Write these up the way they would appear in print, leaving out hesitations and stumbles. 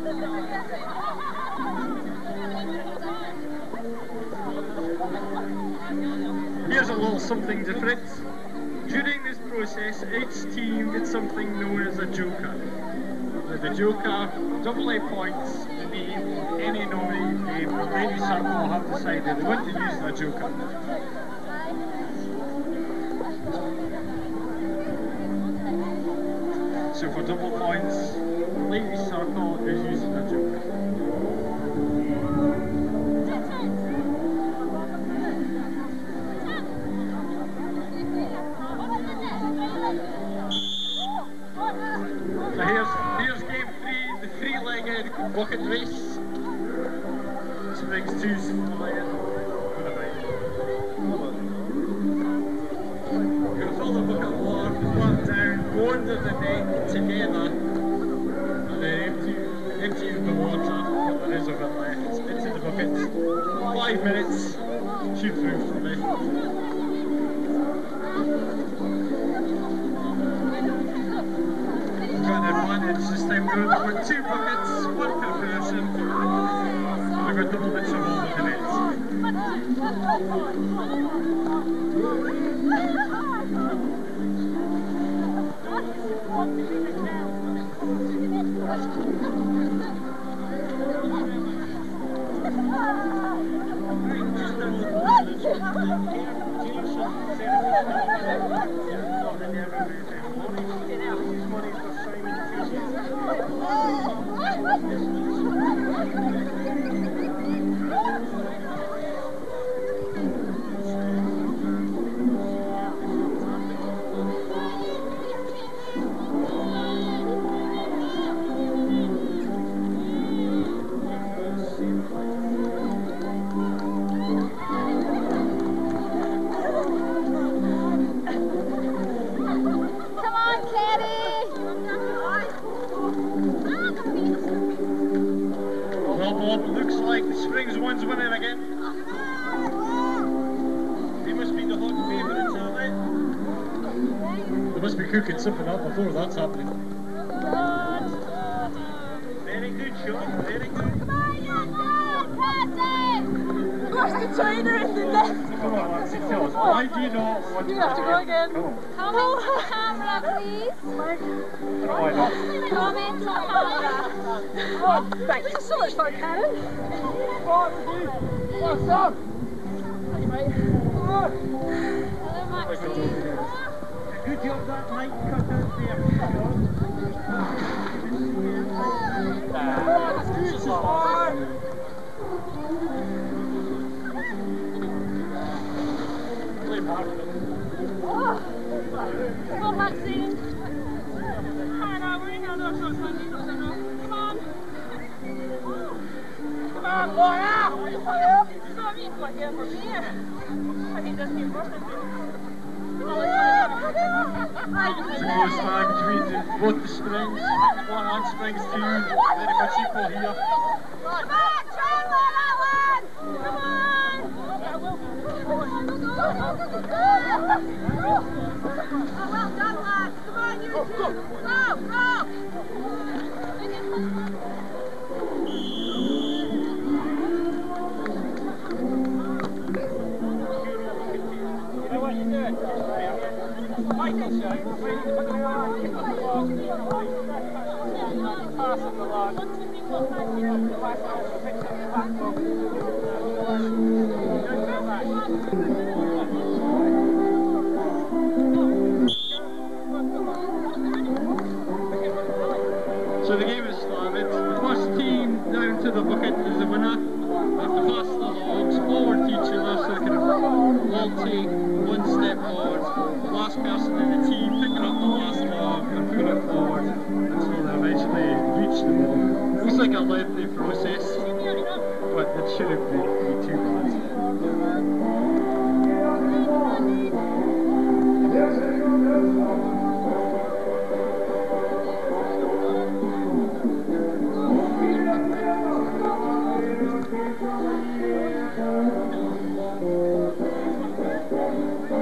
Here's a little something different. During this process, each team gets something known as a joker. The joker, double A points, the name, any nominee name, the lady circle will have decided they want to use the joker. So for double points, the lady circle is using the joker. So here's game 3, the three-legged bucket race. This brings two three-legged. You're going to fill the bucket of water, put down, go under the neck together, and then empty the water, if there is a bit left, into the bucket. 5 minutes, shoot through for me. This time we've got 2 buckets, 1 per person. We've got double bits of all with the nets. Looks like the Springs one's winning again. They must be the hot favourites, aren't they? They must be cooking something up before that's happening. Very good, Sean. Very good. Where's the trainer in the net? Come on, Nancy, tell us. Why do you not want to have to go again. Come on. Come on to the camera, please. Why not? Come into the camera. Oh, thank you so much, Karen. What's up? Hey, mate. Hello, Maxine. Good job that night cut out there, Sean. Come on, Maxine. Come on. Come on, boy, out! He's got here for beer. I think that's new person. It's a close tag between both the Springs. One on Springs 2, very much equal here. Come on, Chandler, that one! Come on! Oh, well done, lads. Come on, you two. Go, go! So the game has started. The first team down to the bucket is the winner. They have to pass the logs forward to each other so they can all take one step forward. The last person in the team picking up the last log and putting it forward until they eventually reach the ball. Looks like a lengthy process, but it shouldn't be too bad.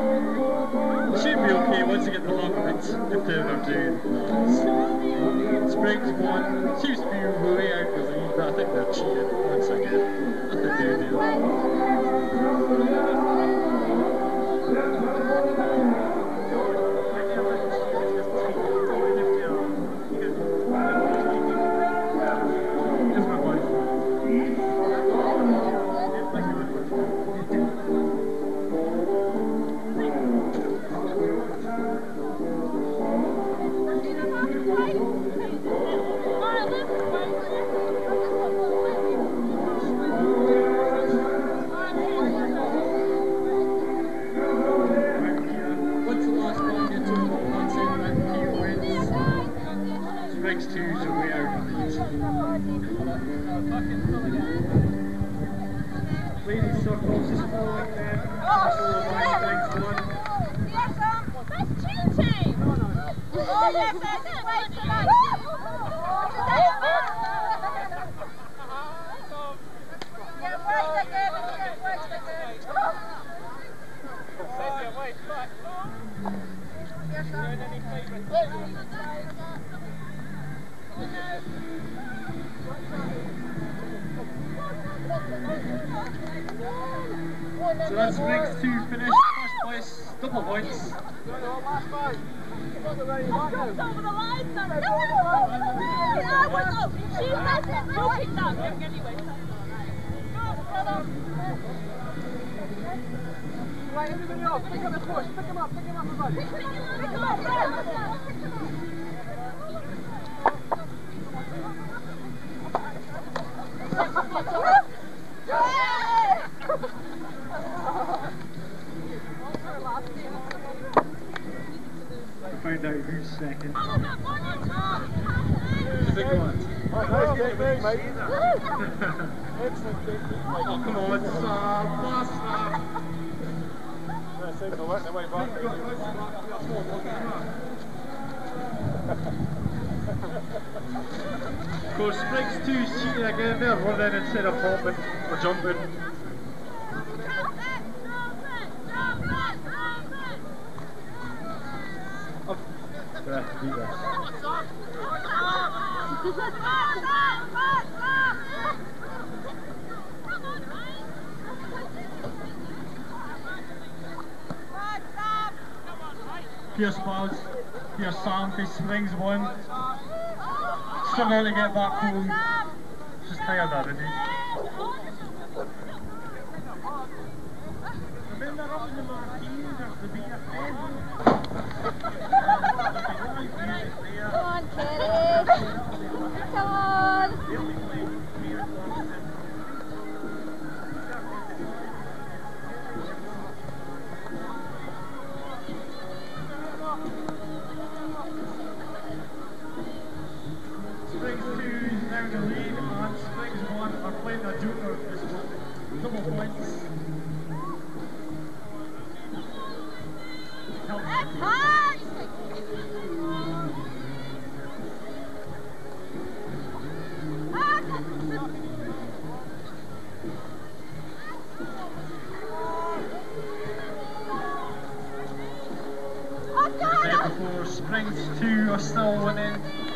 It should be okay once you get the log of it, if they're ever doing. It's Springs one. Seems to be way out the lead, but I think they're cheating once again. Nothing to do. Ladies circles just following them. That's cheating! Oh, yes, that's it! Wait for that! Get worked again! Get worked again! Yes, sir. So that's Springs 2 finish, first place, double points. Last five. Over the line, son. No! She has it. You pick that anyway. Go, brother. Right, everybody else, pick up the push. Pick him up, everybody. Pick him up, brother. Find out who's second. Oh, The big ones. Nice technique, mate. Excellent technique, mate. Oh, come on, Sam, last lap. Yeah, seems to work their way back. Of course, Springs 2's cheating again. They're running instead of hopping or jumping. Gonna have to do that. Pierce Bowles, Pierce Sam, he Springs one. Struggling to get back home. Just tired already. Remember up in the marquee, there's the beer pen. Come on, Kitty. Come on. Springs 2 is now in the lead, and Springs 1 are playing a joker this one. Double points. Help me. Before Springs 2 are still winning.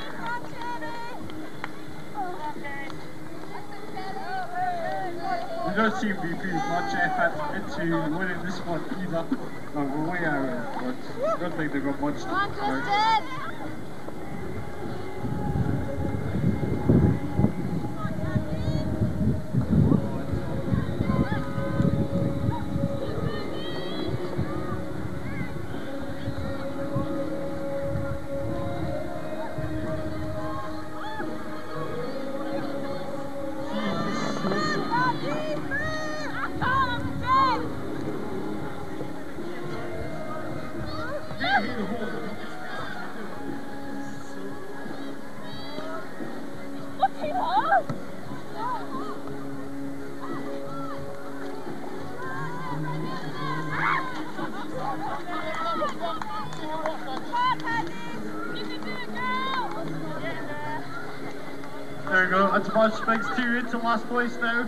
There doesn't seem to be pretty much effort into winning this one either. We're way out of it, but I don't think they've got much to do. There we go, that's Banff Springs 2 into last place now.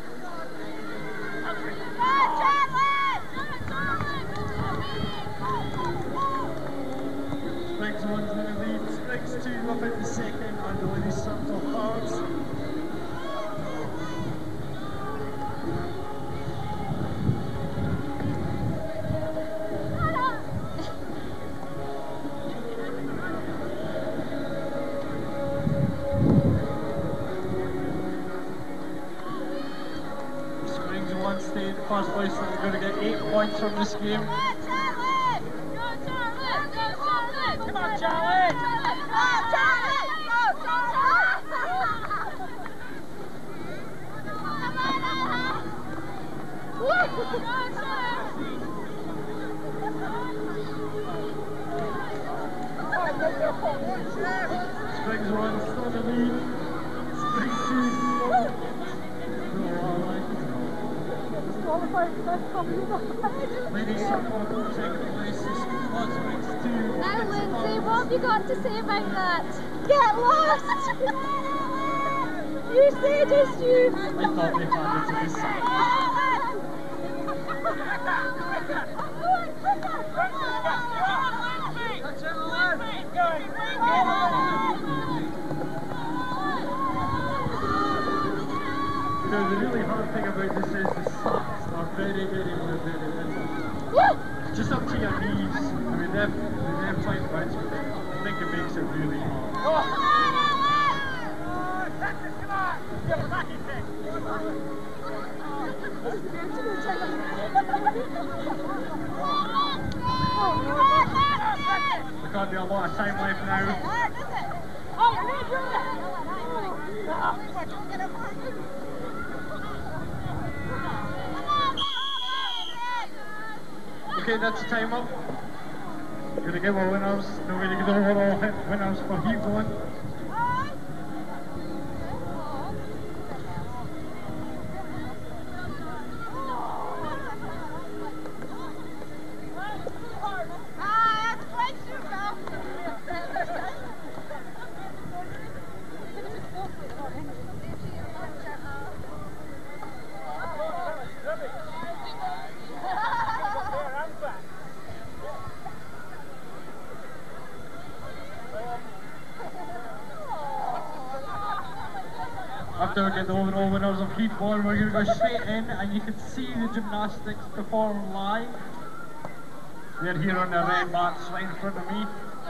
Springs 1's in the lead, Springs 2 up into second, and the ladies from this game. Come on, Charlie! Go, Charlie! Go, Charlie! Come on, Charlie! Go, Charlie! Go, Charlie! Springs 1, still the lead. Springs 2, Ladies softball, second place is Springs 2. Now, Lindsay, what have you got to say about that? Get lost! You said it's you! I thought they had it to this side. That's it, lad! Keep going! You know, the really hard thing about this is the socks are very, very little. Just up to your knees. I mean, they're quite much. I think it makes it really hard. There can't be a lot of time left now. Okay, that's the time up. We're going to give our winners. No, we're going to give our overall winners for Heat 1. After we get the overall winners of Heat 1, we're going to go straight in and you can see the gymnastics perform live. They're here on the red mats right in front of me.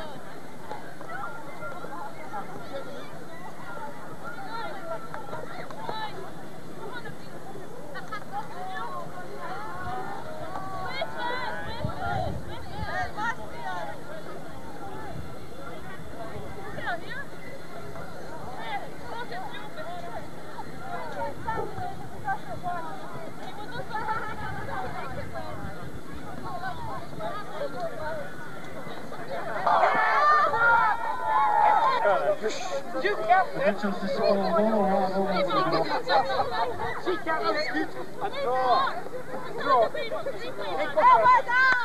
Officials to score one over. She can't and draw. Draw.